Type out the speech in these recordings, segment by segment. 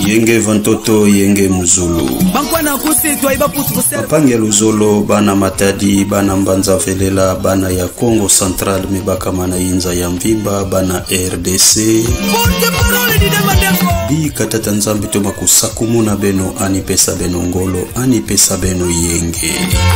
Yenge vantoto yenge muzulu Bapange luzolo bana matadi bana mbanza velela bana ya Congo Central mebaka mana inza ya mvimba bana RDC Bi katata nzambi toma kusakumu na beno ani pesa beno ngolo ani pesa beno yenge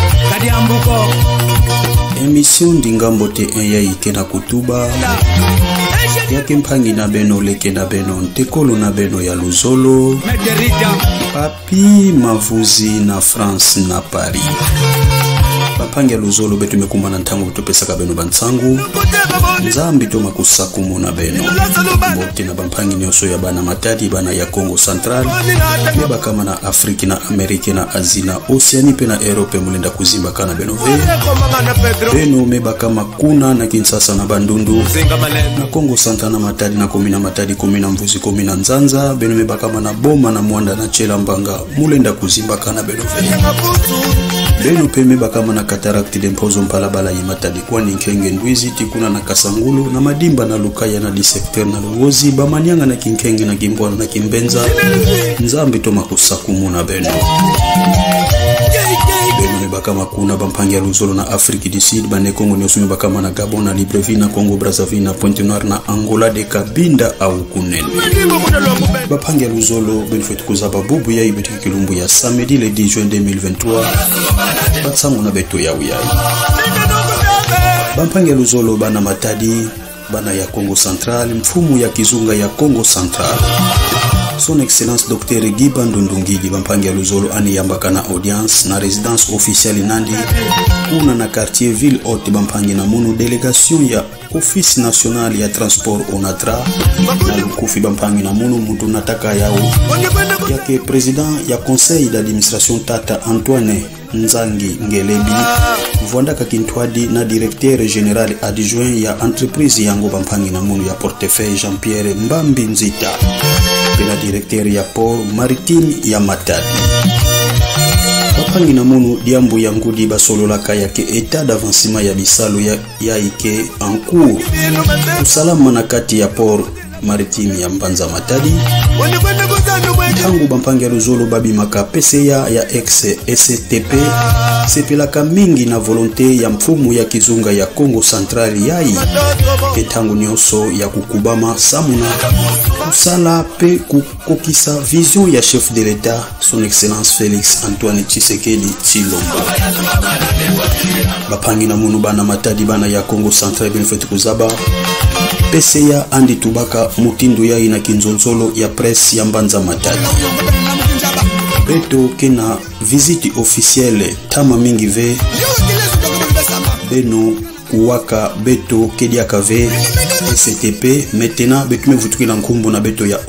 Emission dingambo te eya ike na kutuba Yake mpangi na beno leke na beno ntekolo na beno ya luzolo Papi mavuzi na France na Paris Bapange luzolo betu mekumbana ntango betu pesa ka beno bansangu Nzambi toma kusakumu na beno Mbote na bampangi nyoso ya bana matadi bana ya Congo Central Meba kama na Afrika na Amerika na Asia na Oceani pe na Europe mulenda kuzimba kana beno ve Beno meba kama kuna na Kinshasa na Bandundu Na Congo Central na matadi na matadi komina mvuzi komina nzanza Beno meba kama na Boma na Mwanda na Chela Mbanga mulenda kuzimba kana beno ve Beno pe meba kama na Katarakti dempozo mpalabala yimatadi kwa ninkenge ndwizi tikuna na Kasangulu na Madimba na Lukaya na Disekter na Lugozi Bamanyanga na Kinkenge na Kimbwana na Kimbenza Nzambi toma kusakumu na beno Beno meba kama kuna bampangi ya luzolo na Afrika du Sud Bane Kongo nyosu meba kama na Gabon na Libreville na Congo Brazzaville na Pointe Noire na Angola de Kabinda au Kunene Bampangi ya luzolo beno fetu kuzaba bubu ya ibetiki kilumbu ya samedi le 10 juin 2023 Batsangu na beto ya uyai Bampangi ya luzolo bana matadi bana ya Congo Central mfumu ya kizunga ya Congo Central Son Excellence Dr. Giba Ndundungigi Bampangi ya luzolo ani yambaka na audience na résidence officielle Nandi Kuna na quartier ville haute Bampangi na munu délégation ya Office National ya Transport Onatra na lukufi Bampangi na munu mutu nataka yao Yake président ya conseil d'administration Tata Antoine Nzangi Ngelebi Vwanda Kakintwadi na directeur général adjoint ya entreprise yango Bampangi na munu ya portefeuille Jean-Pierre Mbambi Nzita Pela directeur ya port maritime ya Matadi Bampangi na munu diambu ya ngudi basolola kaya ke état d'avancement ya bisalo ya ike en cours Usalama na kati ya port maritime ya Mbanza Matadi Tangu Bampangi ya luzolo babi maka PCA ya ex-STP Sepelaka mingi na volonté ya mfumu ya kizunga ya Congo Central yai Etangu nyoso ya kukubama samuna Kusala pe kukokisa vision ya chef de l'État Son Excellence Félix Antoine Tshisekedi Tshilombo Bampangi na munu bana matadi bana ya Congo Central benefeti kuzaba PCA andi tubaka mutindo ya ina kinzonzolo ya presse ya Mbanza Matadi Beto kena visite officielle tama mingi ve Beno kuwaka beto kediaka ve STP maintenant betu mevutuki na nkumbu na beto ya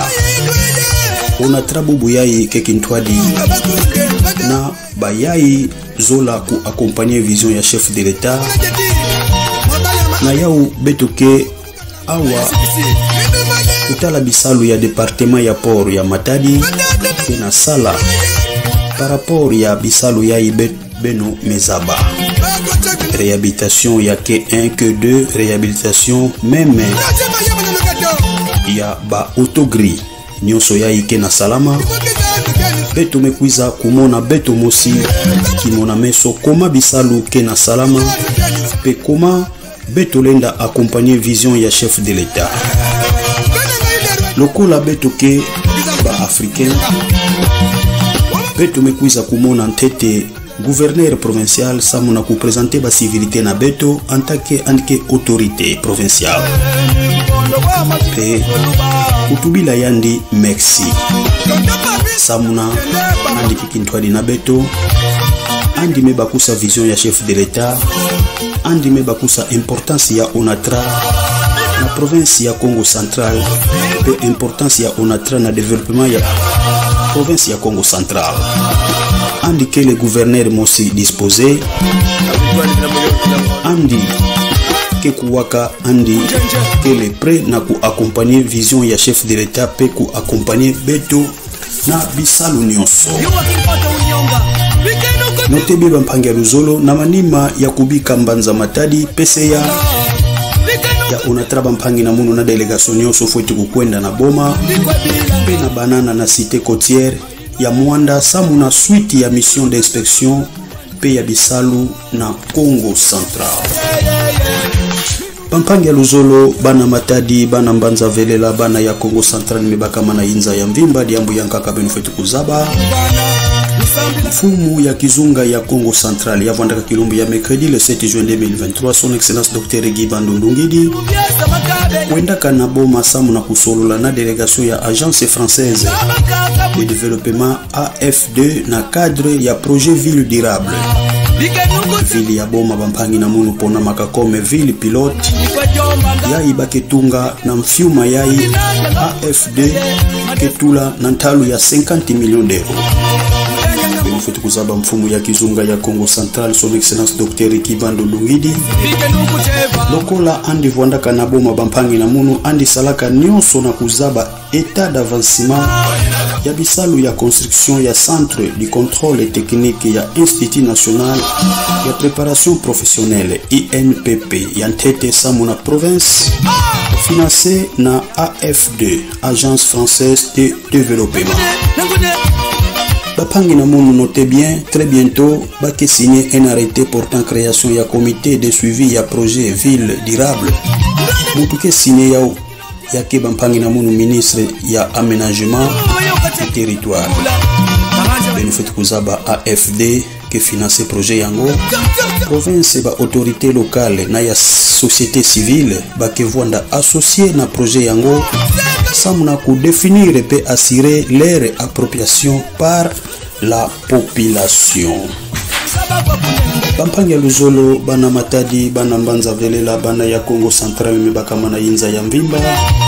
Onatra bubu yai kekintwadi na bayai zola ku accompagner vision ya chef de l'État na yau beto ke awa Utala bisalu ya département ya port ya Matadi na sala par rapport ya bisalu ya beno mezaba réhabilitation ya ke 1 que 2 réhabilitation même ya ba autogri nyoso ya ike na salama beto mekuiza kumona beto mosi kimona meso koma bisalu ke na salama pe koma beto lenda accompagner vision ya chef de l'État Lokola beto ke ba africain beto mekuiza kumona ntete gouverneur provincial samuna ku présenter ba civilité na beto en tant que autorité provinciale pe utubila yandi merci samuna andi kikintwadi na beto andi mebakusa vision ya chef de l'État andi mebakusa importance ya Onatra na province ya Congo Central pe importance ya Onatra na développement ya province ya Congo Central andi que le gouverneur mosi disposé andi ke kuwaka andi que le prêt na ku accompagner vision ya chef de l'État pe ku accompagner beto na bisalu nyonso Notebe Bampangi ya luzolo na manima ya kubika Mbanza Matadi PCA ya Onatraba mpangi na munu na delegation nyonso fweti kukwenda na boma pe na banana na cité côtière ya Mwanda samu na suite ya mission d'inspection pe ya bisalu na Congo Central. Pampangi ya Luzolo, bana Matadi, bana Mbanza Velela, bana ya Congo Central mebaka mana inza ya Mvimba diambu ya Nkaka benu fetu kuzaba. Mfumu ya Kizunga ya Congo Central ya Vandaka Kilumbu ya mercredi le 7 juin 2023, son excellence Dr. Guy Bandundungidi wendaka na boma samu na kusolola na délégation ya agence française de développement AF2 na cadre ya projet ville durable. Ville ya boma bampangi na munu pona makakome ville pilote yai baketunga na mfiuma yai AF2 ketula na ntalu ya 50 millions d'euros. Benufetu kuzaba mfumu ya Kizunga ya Congo Central son excellence Dr. Guy Bandundungidi lokola andi vwandaka na boma bampangi na munu andi salaka nyonso na kuzaba état d'avancement ya bisalu ya construction ya centre du contrôle technique ya Institut National ya préparation professionnelle INPP ya Ntete Samuna province financé na AF2 Agence Française de Développement. Bapangi na munu notez bien, très bientôt bake signer un arrêté portant création ya comité de suivi ya projet ville durable. Mutuke signer yao yake bampangi na munu ministre ya aménagement du territoire. Benufetu kuzaba AFD ke financer projet yango. Province ba autorité locale na ya société civile bake vwanda associé na projet yango samuna ku définir et assurer leur appropriation par la population. Bampangi ya Luzolo, bana Matadi, bana Mbanza Velela, bana ya Congo Central mebaka mana inza ya Mvimba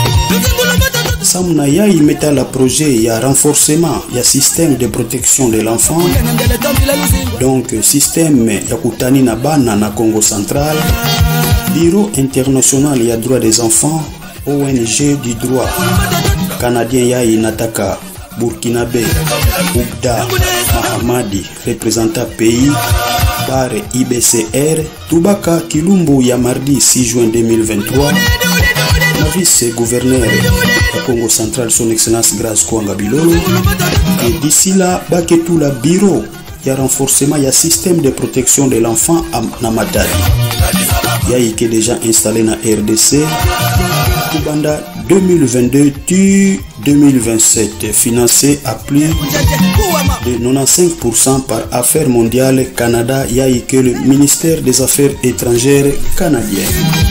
samuna yai meta la projet ya renforcement ya système de protection de l'enfant, donc système ya kutani na bana na Congo Central, bureau international ya droit des enfants, ONG du droit canadien yai nataka Burkinabé Ougda Mahamadi représentant pays Bare IBCR Tubaka Kilumbu ya mardi 6 juin 2023 na vice-gouverneur ya Congo Central son excellence Grace Kwanga Bilolo et d'ici là baketu la bureau ya renforcement ya système de protection de l'enfant na Matadi yai qui est déjà installé na RDC Kubanda 2022 tu 2027 financé à plus de 95% par Affaires mondiales Canada yai que le ministère des Affaires étrangères canadien.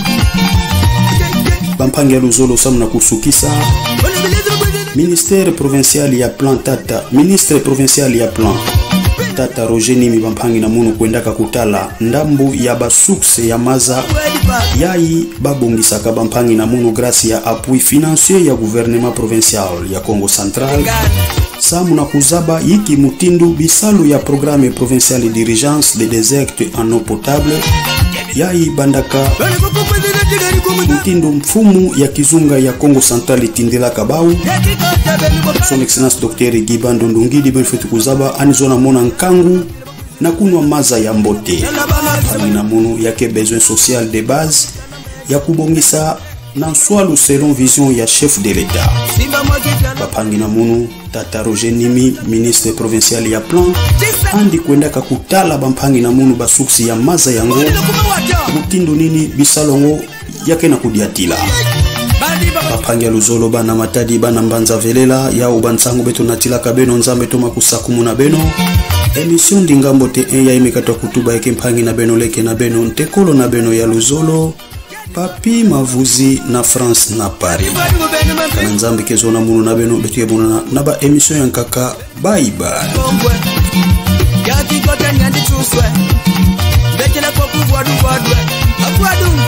Bampangi ya Luzolo samna kusukisa ministère provincial ya plan tata ministre provincial ya plan tata Roger Nimi bampangi na munu kwendaka kutala ndambu ya basukse ya maza yai babongisaka bampangi na munu grâce ya appui financier ya gouvernement provincial ya Congo Central samu na kuzaba yiki mutindu bisalu ya programme provincial de dirigence de désert en eau potable yai bandaka mutindu mfumu ya Kizunga ya Congo Central itindela kabau son excellence Dr. Guy Bandundungidi benufetu kuzaba anizona mona nkangu na kunwa maza ya mbote amina munu yake besoin social de base ya kubongisa na swalo selon vision ya chef de l'État. Bapangi na munu tata Roger Nimi ministre provincial ya plan andi kwendaka kutala bampangi na munu basuksi ya maza yango mutindo nini bisalongo yake na kudiatila. Bapangi ya Luzolo, bana Matadi, bana Mbanza Velela ya ubansangu beto natilaka beno nzambe toma kusakumu na beno émission dingambo te ya imekatwa kutuba yake mpangi na beno leke na beno ntekolo na beno ya Luzolo Papi Mavuzi na France na Paris kana nzambe kezona munu na beno betu yebuna na ba émission ya Nkaka. Bye bye. Yaki kote nyandi chuswe Bekele kwa kufuadu